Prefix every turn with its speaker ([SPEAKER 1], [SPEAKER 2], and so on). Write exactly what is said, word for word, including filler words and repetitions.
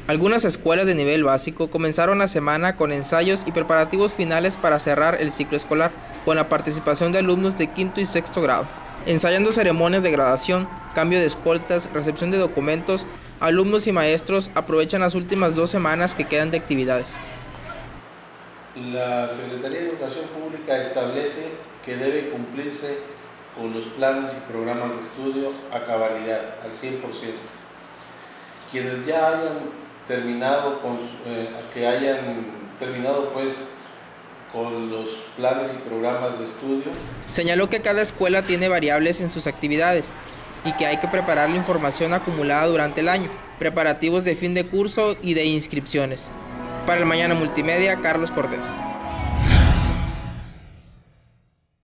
[SPEAKER 1] Algunas escuelas de nivel básico comenzaron la semana con ensayos y preparativos finales para cerrar el ciclo escolar, con la participación de alumnos de quinto y sexto grado. Ensayando ceremonias de graduación, cambio de escoltas, recepción de documentos, alumnos y maestros aprovechan las últimas dos semanas que quedan de actividades.
[SPEAKER 2] La Secretaría de Educación Pública establece que debe cumplirse con los planes y programas de estudio a cabalidad, al cien por ciento. Quienes ya hayan terminado con, eh, que hayan terminado pues con los planes y programas de estudio.
[SPEAKER 1] Señaló que cada escuela tiene variables en sus actividades y que hay que preparar la información acumulada durante el año, preparativos de fin de curso y de inscripciones. Para el Mañana Multimedia, Carlos Cortés.